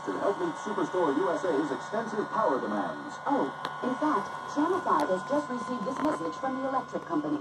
to help meet Superstore USA's extensive power demands. Oh, in fact, Channel 5 has just received this message from the electric company.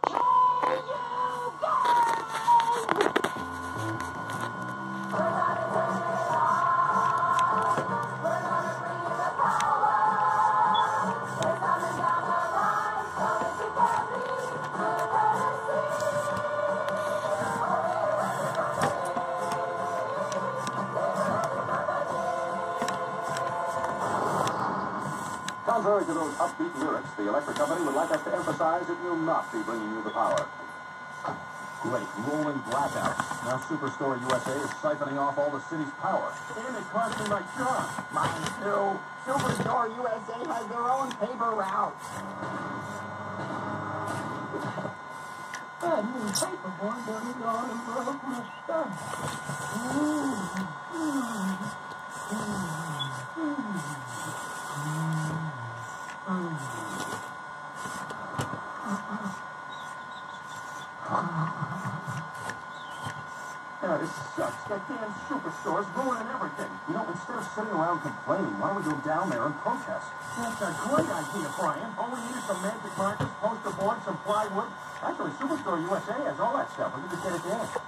Contrary to those upbeat lyrics, the electric company would like us to emphasize it will not be bringing you the power. Great rolling blackout. Now Superstore USA is siphoning off all the city's power. And it cost me my job. Mine too. Superstore USA has their own paper route. That new paper boy done gone and broke my stuff. Yeah, this sucks. That damn Superstore's ruining everything. You know, instead of sitting around complaining, why don't we go down there and protest? That's a great idea, Brian. All we need is some magic markers, poster board, some plywood. Actually, Superstore USA has all that stuff. We can just get it there.